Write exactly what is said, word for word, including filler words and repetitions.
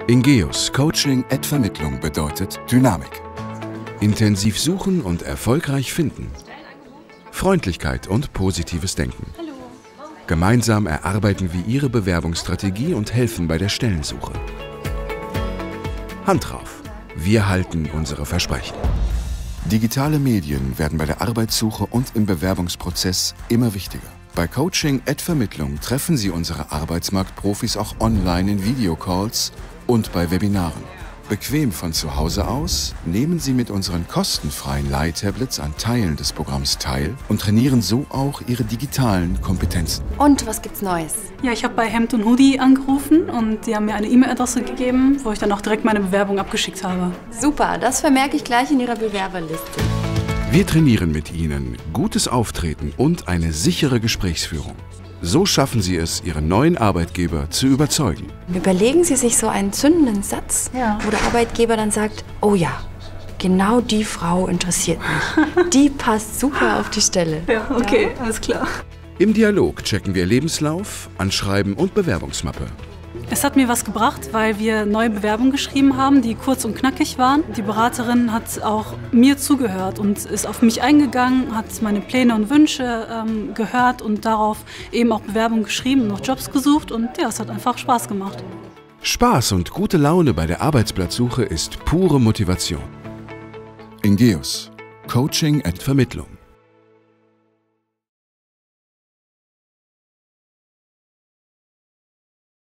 Ingeus Coaching at Vermittlung bedeutet Dynamik. Intensiv suchen und erfolgreich finden. Freundlichkeit und positives Denken. Gemeinsam erarbeiten wir Ihre Bewerbungsstrategie und helfen bei der Stellensuche. Hand drauf, wir halten unsere Versprechen. Digitale Medien werden bei der Arbeitssuche und im Bewerbungsprozess immer wichtiger. Bei Coaching at Vermittlung treffen Sie unsere Arbeitsmarktprofis auch online in Videocalls und bei Webinaren. Bequem von zu Hause aus nehmen Sie mit unseren kostenfreien Leihtablets an Teilen des Programms teil und trainieren so auch Ihre digitalen Kompetenzen. Und was gibt's Neues? Ja, ich habe bei Hemd und Hoodie angerufen und die haben mir eine E-Mail-Adresse gegeben, wo ich dann auch direkt meine Bewerbung abgeschickt habe. Super, das vermerke ich gleich in Ihrer Bewerberliste. Wir trainieren mit Ihnen gutes Auftreten und eine sichere Gesprächsführung. So schaffen Sie es, Ihren neuen Arbeitgeber zu überzeugen. Überlegen Sie sich so einen zündenden Satz, ja, wo der Arbeitgeber dann sagt, oh ja, genau die Frau interessiert mich. Die passt super auf die Stelle. Ja, okay, ja, alles klar. Im Dialog checken wir Lebenslauf, Anschreiben und Bewerbungsmappe. Es hat mir was gebracht, weil wir neue Bewerbungen geschrieben haben, die kurz und knackig waren. Die Beraterin hat auch mir zugehört und ist auf mich eingegangen, hat meine Pläne und Wünsche ähm, gehört und darauf eben auch Bewerbungen geschrieben und noch Jobs gesucht. Und ja, es hat einfach Spaß gemacht. Spaß und gute Laune bei der Arbeitsplatzsuche ist pure Motivation. Ingeus Coaching at Vermittlung.